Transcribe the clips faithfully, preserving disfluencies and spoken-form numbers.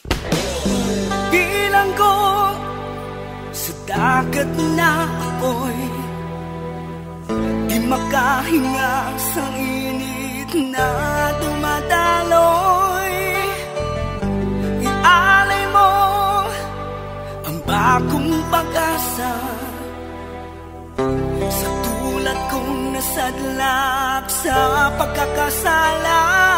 Bilang ko sa dagat na apoy, di makahinga sa init na dumadaloy. Ialay mo ang bagong pag-asa sa tulad kong nasadlak sa pagkakasala.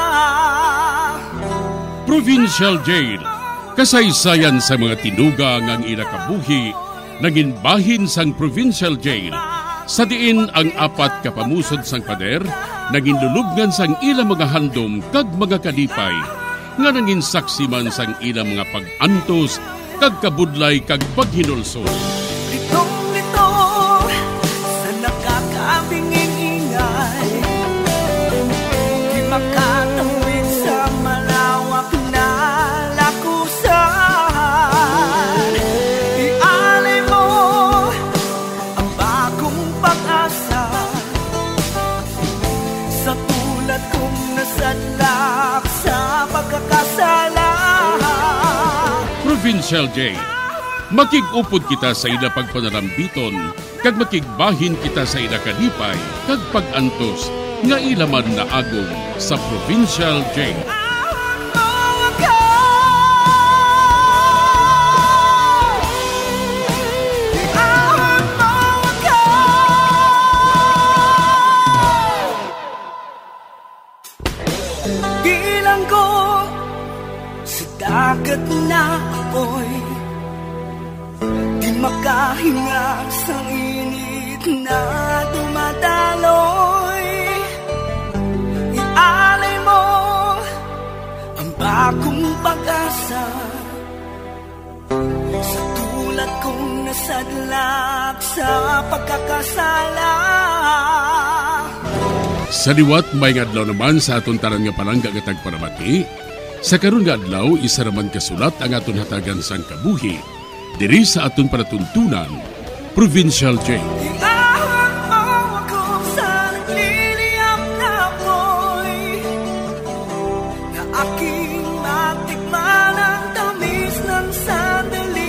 Provincial Jail, kasaysayan sa mga tinugang ang inakabuhi, naging bahin sang Provincial Jail. Sa diin ang apat kapamusod sang pader, naging lulubngan sang ilang mga handom kag mga kalipay, nga naging saksi man sang ilang mga pag-antos, kag kabudlay kag paghinulsol. Litong-lito sa nakakabinging ingay, di makatawid sa malawak na lakusan. Ialay mo ang bagong pag-asa sa tulad kong nasadlak sa pagkakasala. Provincial Jail, makig-upod kita sa ila pagpanarambiton, kag makigbahin kita sa ila kalipay, kag pag-antos, nga ilaman na agong sa Provincial Jail. Bilang ko sa dagat na apoy, di makahinga sa init na dumadaloy. Ialay mo ang bagong pag-asa sa tulad kong nasadlak sa pagkakasala. Sa liwat may adlaw naman sa aton tanan nga palangga nga tagparamati. Sa karon nga adlaw isa raman kasulat ang aton hatagan sang kabuhi diri sa aton panatuntunan, Provincial Jail. Iahon mo ako sa nagliliyap na apoy, na aking matikman ang tamis ng sandali.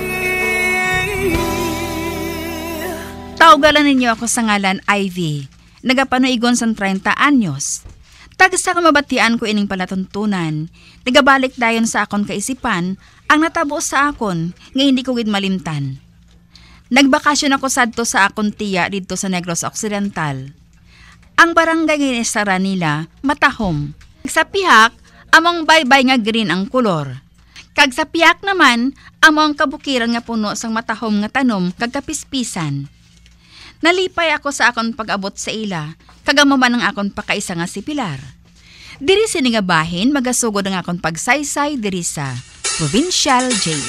Tawagalan ninyo ako sa ngalan Ivy. Nagapanoigon sa treinta anyos. Tag sa kamabatian ko ining palatuntunan, nagabalik dayon sa akon kaisipan ang natabo sa akon nga hindi ko gid malimtan. Nagbakasyon ako sadto sa akon tiya dito sa Negros Occidental. Ang barangay nga isara nila matahom. Sa pihak, among baybay nga green ang kulor. Kag sa pihak naman, among kabukiran nga puno sang matahom nga tanom kag kapispisan. Nalipay ako sa akon pag-abot sa ila, kagamaman ang akon pakaisa nga si Pilar. Diri sini nga bahin, magasugod ang akon pagsaysay diri sa Provincial Jail.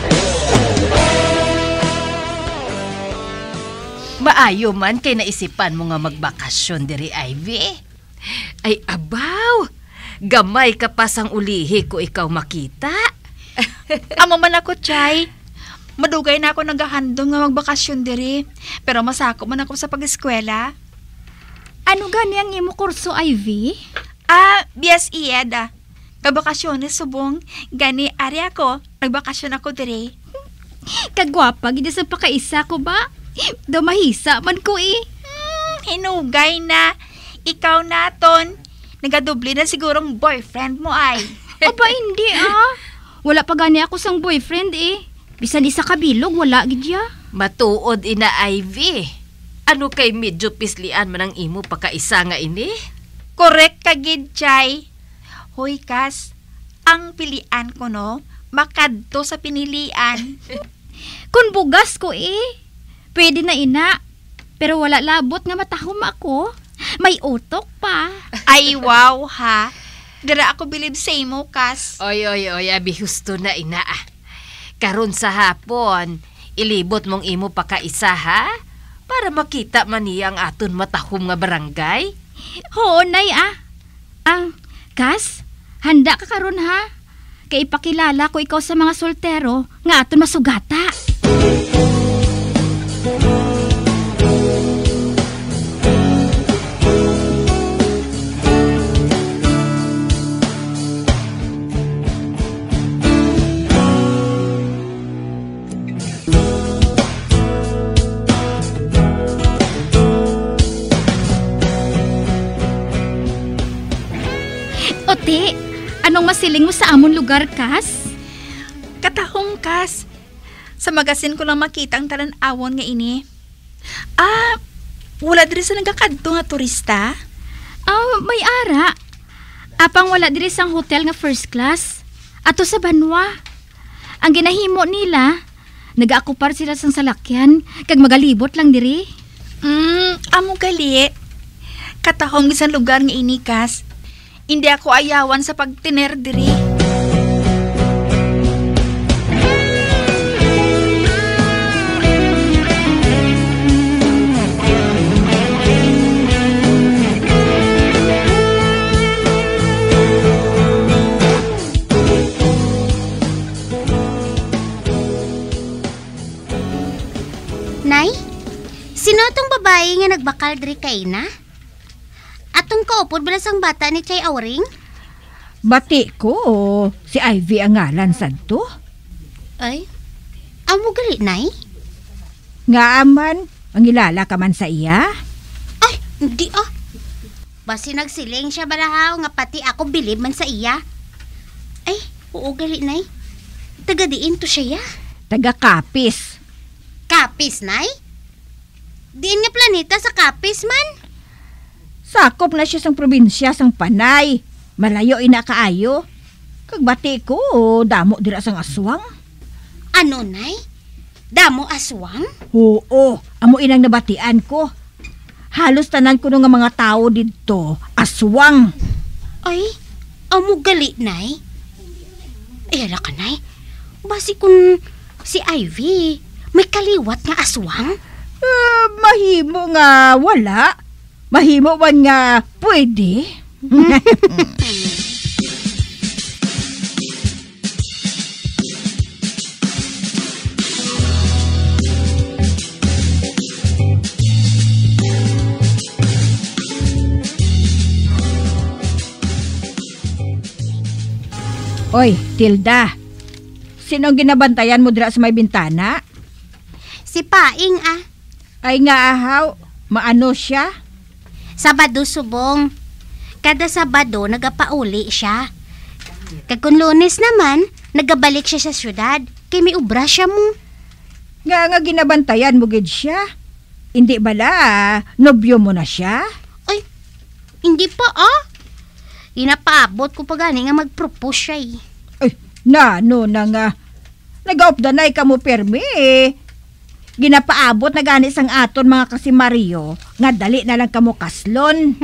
Maayo man kay naisipan mo nga magbakasyon diri, Ivy. Ay abaw, gamay ka pa sang ulihi ko ikaw makita. Amo man ako, Chay. Madugay na ako nagahandom nga magbakasyon diri, pero masako man ako sa pag-eskwela. Ano gani ang imo kurso, Ivy? Ah, B S E ed ah. Kabakasyones subong, gani ari ako, nagbakasyon ako diri. Kagwapa, gid sa pakaisa ko ba? Do mahisa man ko eh. Hmm, hinugay na. Ikaw naton. Nagadubli na sigurong boyfriend mo ay. Aba hindi ah. Wala pa gani ako sang boyfriend eh. Bisan isa kabilog, wala gidya. Matuod ina, Ivy. Ano kay medyo pislian man ang imo pakaisa nga ini? Correct ka gid, Chay. Hoy, Kas, ang pilian ko no, makadto sa pinilian. Kung bugas ko eh. Pwede na ina. Pero wala labot nga matahom ako. May utok pa. Ay, wow ha. Dara ako bilib sa imo, Kas. Oy, oy, oy, abi husto na ina ah. Karon sa hapon, ilibot mong imo pakaisa ha? Para makita man niya ang aton matahom nga barangay. Oo, nay ah. Ah, Kas, handa ka karon ha? Kay ipakilala ko ikaw sa mga soltero nga aton masugata. siling mo sa amon lugar, Kas? Katahong, Kas. Sa magasin ko lang makita ang talan-awon nga ini. Ah, wala diri sa nagakadto nga turista? Ah, may ara. Apang wala diri sang hotel nga first class. Ato sa Banwa. Ang ginahimo nila, nag-aakupar sila sang salakyan, kag magalibot lang diri. Hmm, amo gali. Katahong isang lugar nga ini, Kas. Hindi ako ayawan sa pagtiner diri. Nay, sino tong babae nga nagbakal diri kay na? Atong kaupod bala sang bata ni Chay Auring? Bati ko, si Ivy ang ngalan sadto. Ay, amo gali, Nay? Nga aman, ang ilala ka man sa iya? Ay, hindi ah. Basi nagsiling siya balahaw nga pati ako bilib man sa iya. Ay, oo gali, Nay. Taga diin to siya ya. Taga Kapis. Kapis, Nay? Diin nga planeta sa Kapis man. Sakop na siya sang probinsya sang Panay. Malayo ina kaayo. Kag bati ko, damo dira sang aswang. Ano, Nay? Damo aswang? Oo, amo inang nabatian ko. Halos tanan ko nga mga tao didto, aswang. Ay, amo gali, Nay? Ay, ala ka, Nay. Basi kung si Ivy may kaliwat nga aswang? Uh, mahimo nga wala. Mahimo man nga pwede. Oy, Tilda. Sino ang ginabantayan mo dira sa may bintana? Si Paing ah. Ay nga ahaw, maano siya? Sabado subong. Kada Sabado nagapauli siya. Kag kun Lunes naman, nagabalik siya sa syudad. Kay may ubra siya mo. Nga nga ginabantayan mo gid siya. Hindi bala, nobyo mo na siya? Ay, hindi pa ah. Inapaabot ko pa gani nga mag-propose siya eh. Ay, na, no, na nga. Nag-aupdanay ka mo permi eh. Ginapaabot na gani sang aton mga kasimaryo nga dali na lang kamo kaslon.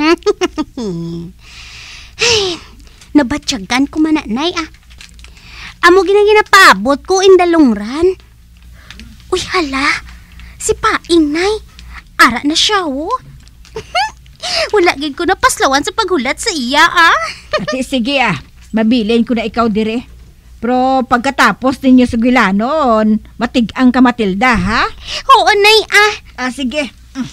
Ay, nabatyagan ko mananay ah. Amo ginang ginapaabot ko in dalungran. Uy hala, si Paing, Nay. Ara na siya oh. Wala gid ko napaslawan sa paghulat sa iya ah. Ati, sige ah, mabilin ko na ikaw dire. Pero pagkatapos ninyo sa gilanon, matig-ang ka Matilda, ha? Oo, Nay, ah. Ah, sige.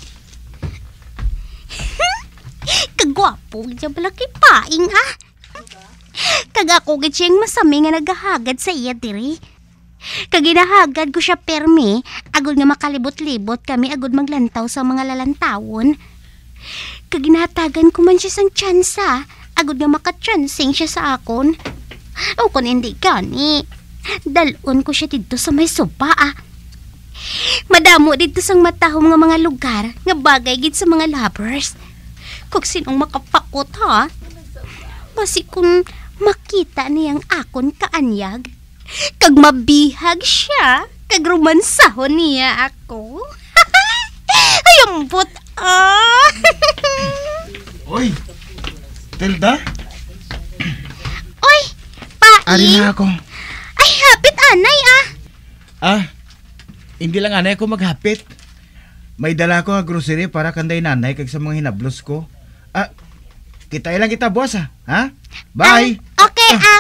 Kagwapo, dyan pala kay Paing, ah. Kagako gid siyang masami nga nagahagad sa iya, diri. Kaginahagad ko siya permi, agud nga makalibot-libot kami agud maglantaw sa mga lalantawon. Kaginatagan ko man siya sang tsansa, agud nga makatsansing siya sa akon. O kung hindi gani, dalon ko siya dito sa may sopa ah. Madamo dito sang matahom nga mga lugar nga bagay gid sa mga lovers. Kung sinong makapakot ha, basi kung makita niyang akon kaanyag, kag mabihag siya, kag romansahon niya ako. Ayambot ah. Oy, Tilda? Oy, Paing. Ari na ako. Ay, hapit anay ah. Ah, hindi lang anay ako maghapit. May dala ko nga grocery para kanday nanay kag sa mga hinablos ko. Ah, kita lang kita boss ah. Ha? Bye. Ah, okay ah.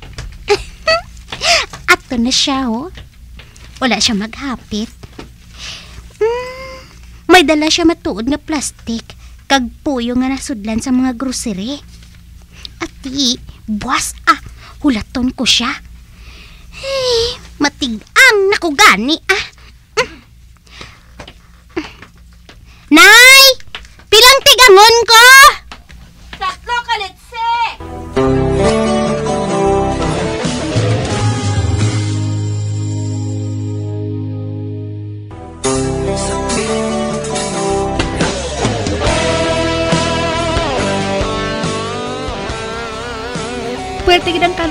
Ato na siya oh. Wala siya maghapit. Mm, may dala siya matuod nga plastic kag puyo nga nasudlan sa mga grocery. Ati, buwas ah. Hulaton ko siya. Hey, matig-ang nakugani ah. Nay! Pilang tigangon ko? Tatlo, kalitse!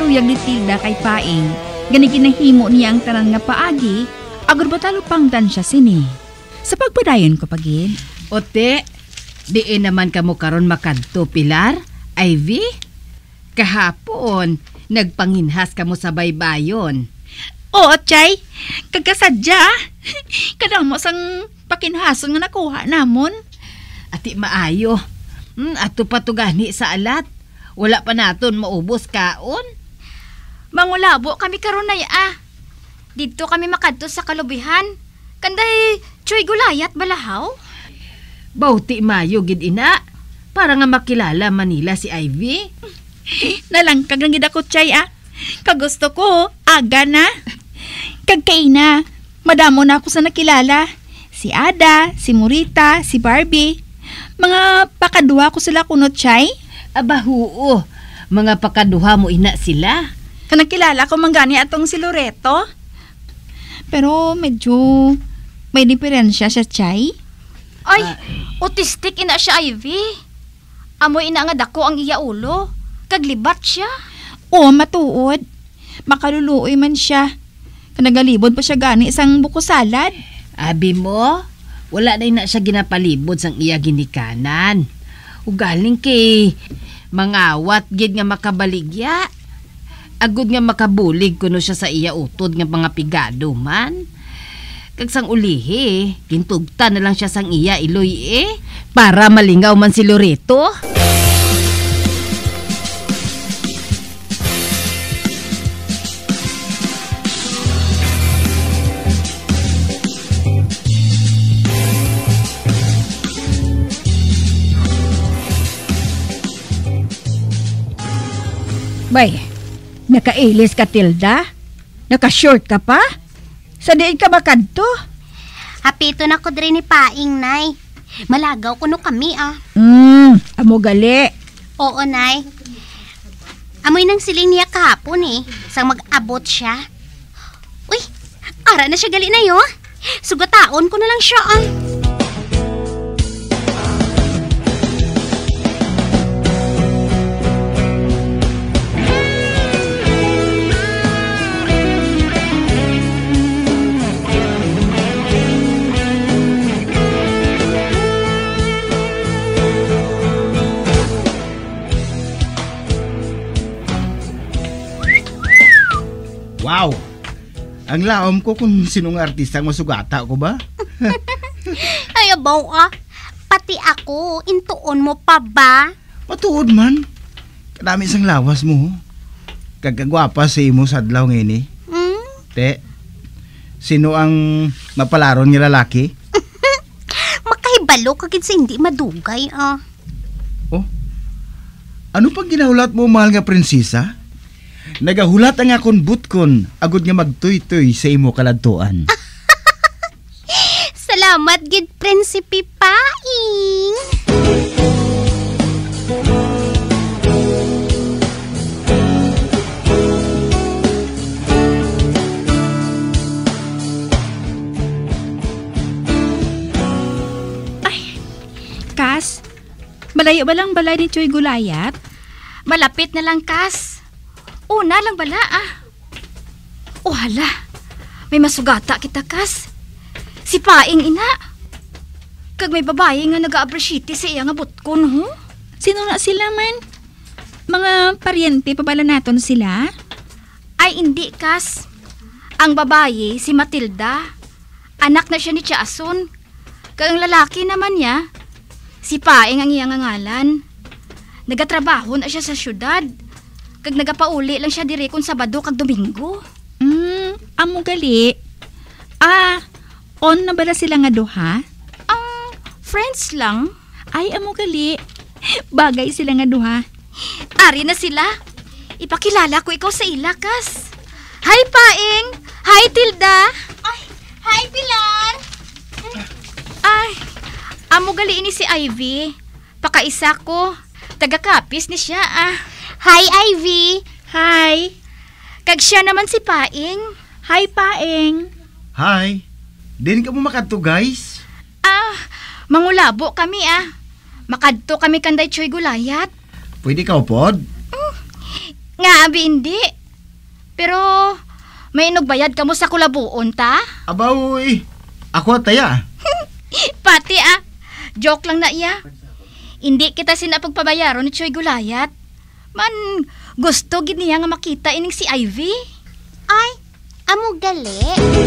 pagkaruyag ni Tilda kay Paing, gani ginahimo niya ang tanan nga paagi, agud batalo pang tansya sini. Sa pagpadayon ko pagid. Ote, diin naman kamo karon makadto, Pilar, Ivy? Kahapon, nagpanginhas kamo sa baybayon. Oo, Chay. Kagkasadya. Kadang mo sang pakinhason nga nakuha namon. Ati maayo. Hmm, ato pa to gani sa alat. Wala pa naton maubos kaon. Mangulabo kami karon na ah. Dito kami makadto sa kalubihan. Kanday Choy Gulayat balahaw. Bauti mayo gid ina. Para nga makilala Manila si Ivy. Nalangkag lang gid ako, Chay ah. Kagusto ko, aga na. Kagkaina, madamo na ako sa nakilala. Si Ada, si Murita, si Barbie. Mga pakaduha ko sila kuno, Chay. Aba huo, mga pakaduha mo ina sila. Kanakilala ko manggani atong si Loreto. Pero medyo may diferensya siya, Chay. Ay, autistic ina siya, Ivy. Amoy ina nga dako ang iya ulo. Kaglibat siya. Oo, matuod. Makaluluoy man siya. Kanagalibod pa siya gani isang buko salad. Abi mo, wala na ina siya ginapalibod sang iya ginikanan. Ugaling kay mangawat gid nga makabaligya. Agud nga makabulig kuno siya sa iya utod nga mga pigado man. Kag sang ulihi, gintugta na lang siya sang iya iloy eh. Para malingaw man si Loreto. Bay, nakailis ka, Tilda? Nakashort ka pa? Sa diin ka makadto? Hapito na ko diri ni Paing, Nay. Malagaw kuno kami, ah. Hmm, amo gali. Oo, Nay. Amoy nang siling niya kahapon, eh. Sang mag-abot siya. Uy, ara na siya gali na yo. Sugataon ko na lang siya, ah. Wow! Ang laom ko kung sinong artista ang masugata ko ba? Ay, abaw, ah. Pati ako, intuon mo pa ba? Matuod man. Kadami isang lawas mo. Kagagwapa sa imo sa adlaw ngayon eh. Hmm? Te, sino ang mapalaron ng lalaki? Makahibalo kagid sa hindi madugay, ah. Oh, ano pang ginahulat mo, mahal nga prinsesa? Nagahulat ang akong butkon, agud nga magtuy-tuy sa imo kaladtuan. Salamat, gid Prinsipe Paing. Ay, Kas, malayo ba lang balay ni Choy Gulayat? Malapit na lang, Kas. Una lang bala, ah. Oh, hala. May masugata kita, Kas. Si Paing ina. Kag may babae nga nag-a-appreciate sa iya nga butkon, ho? Sino na sila man? Mga paryente pa bala naton sila? Ay, hindi, Kas. Ang babae, si Matilda. Anak na siya ni Tiason. Kag ang lalaki naman niya, si Paing ang iyang ngalan. Nagatrabaho na siya sa syudad. Kag nagapauli lang siya diri kung Sabado kag Domingo. Hmm, amo gali. Ah, on na bala sila nga duha? Ang friends lang. Ay, amo gali. Bagay sila nga duha. Ari na sila. Ipakilala ko ikaw sa ila, Kas. Hi, Paing. Hi, Tilda. Ay, hi, Pilar. Ay, amo gali ini si Ivy. Pakaisa ko. Taga-kapis ni siya, ah. Hi, Ivy. Hi. Kag siya naman si Paing. Hi, Paing. Hi. Din ka mo makadto, guys? Ah, mangulabo kami, ah. Makadto kami kanday Choy Gulayat. Pwede ka upod? Nga, abi hindi. Pero, may inugbayad ka mo sa kulabuon, ta? Abaw, eh. Ako at taya. Pati ah. Joke lang na iya. Hindi kita sinapagpabayaro ni Choy Gulayat. Man, gusto gid niya nga makita ining si Ivy. Ay, amo gali.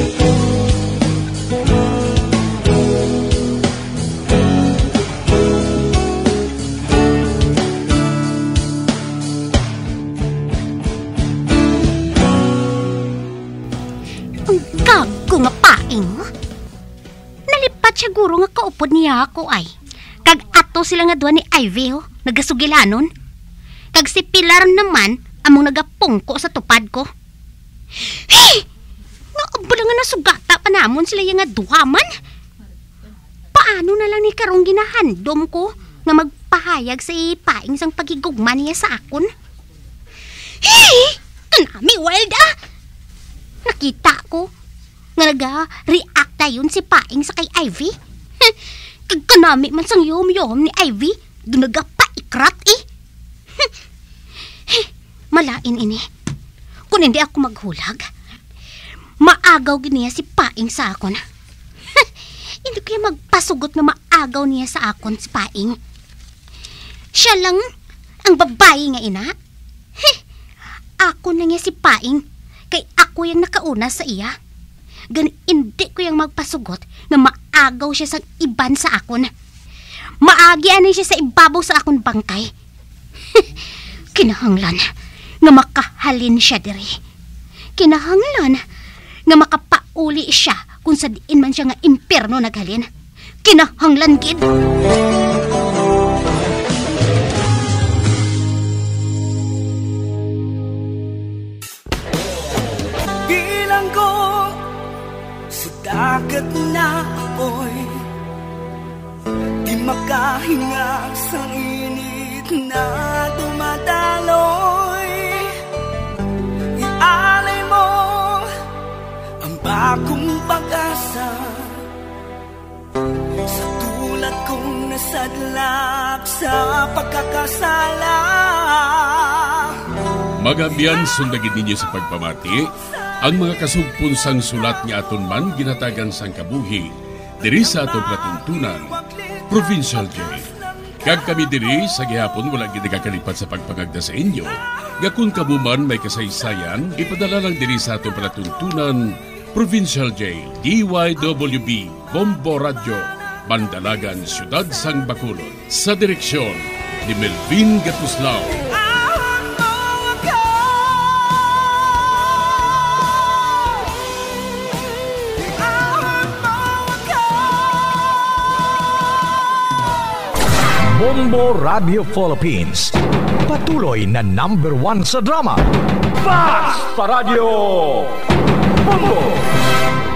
Ang gago nga paing. Nalipat siya guro nga kaupod niya ako ay. Kag ato sila nga duwa ni Ivy ho, nagasugilanon. Kag si Pilar naman, among nagapungko sa tupad ko. Hey! Naabala nga nasugata pa namon sila yung nga duhaman. Paano na lang ni karong ginahandom ko nga magpahayag sa ipaing sang pagigugma niya sa akon? Hey! Kanami, wild ah! Nakita ko nga naga-react tayon si Paing sa kay Ivy. Kag kanami man sang yom-yom ni Ivy, doon nagapa-ikrat eh. Malain ini. Kung hindi ako maghulag, maagaw giniya si Paing sa akon. Hindi ko yung magpasugot na maagaw niya sa akon si Paing. Siya lang ang babae nga ina. Ako na niya si Paing, kay ako yung nakauna sa iya. Gan hindi ko yung magpasugot na maagaw siya sa iban sa akon. Maagyan siya sa ibabaw sa akon bangkay. Kinahanglan nga makahalin siya diri. Kinahanglan nga makapauli siya kung sa diin man siya nga impyerno naghalin. Kinahanglan gid. Bilang ko sa dagat na apoy, di makahinga sa init na dumadaloy. Ialay mo ang bagong pag-asa sa tulad kong nasadlak sa pagkakasala. Magabiyan sundagin ninyo sa pagpamati ang mga kasugpon sang sulat ni aton man ginatagan sang kabuhi diri sa aton patuntunan, Provincial Jail. Kag kami diri sa gihapon wala gid nakakalipat sa pagpangagda sa inyo. Gakun kabuman may kasaysayan, ipadala lang diri sa aton patuntunan, Provincial Jail, D Y W B, Bombo Radio, Bandalagan, Siyudad sang Bacolod. Sa direksyon ni Melvin Gatuslao. Bombo Radio Philippines. Patuloy na number one sa drama. Basta Radio Bombo!